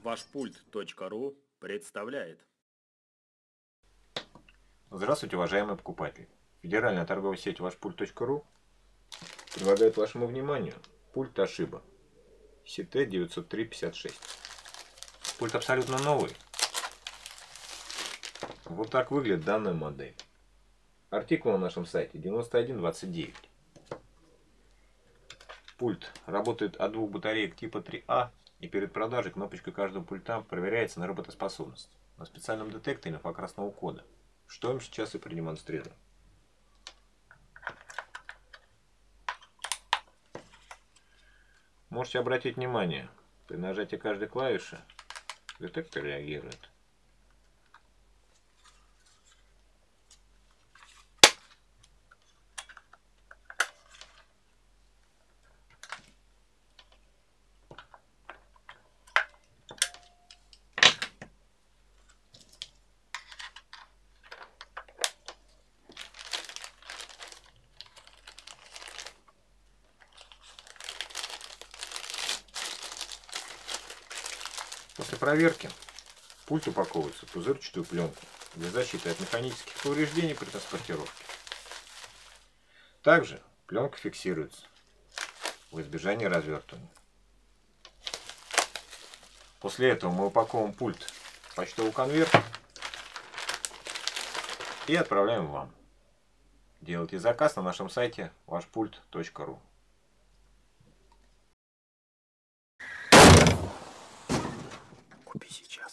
Вашпульт.ру представляет. Здравствуйте, уважаемые покупатели! Федеральная торговая сеть Вашпульт.ру предлагает вашему вниманию пульт Toshiba CT90356. Пульт абсолютно новый. Вот так выглядит данная модель. Артикул на нашем сайте 9129. Пульт работает от двух батареек типа 3А, и перед продажей кнопочкой каждого пульта проверяется на работоспособность на специальном детекторе инфракрасного кода, что им сейчас и продемонстрирую. Можете обратить внимание, при нажатии каждой клавиши детектор реагирует. После проверки пульт упаковывается в пузырчатую пленку для защиты от механических повреждений при транспортировке. Также пленка фиксируется в избежание развертывания. После этого мы упаковываем пульт в почтовый конверт и отправляем вам. Делайте заказ на нашем сайте вашпульт.ру. Купи сейчас.